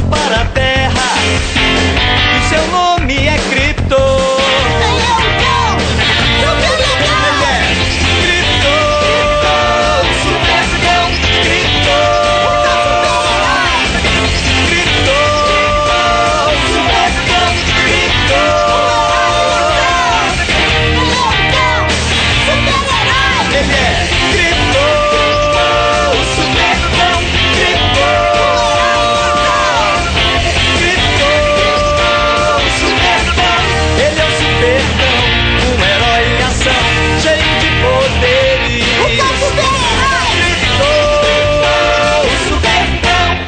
para a Terra e seu nome é Krypto. Ele é um cão super legal. Krypto, super cão. Krypto, Krypto, super cão. Krypto, ele é Krypto, super cão. Krypto, Krypto, super cão. Ele é o super cão, um herói em ação, cheio de poderes. O super-herói. Krypto, super cão.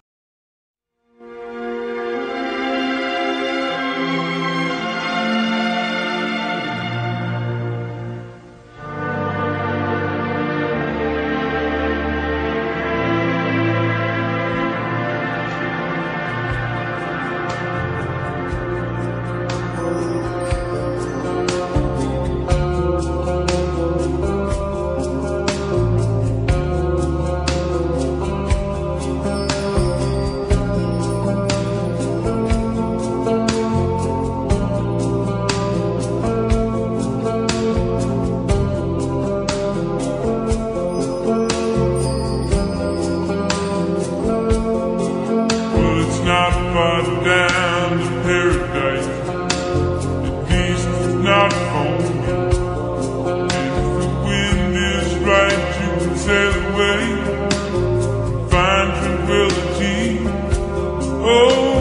Well, it's not far down to paradise. At least it's not for me. And if the wind is right, you can sail away, find tranquility. Oh.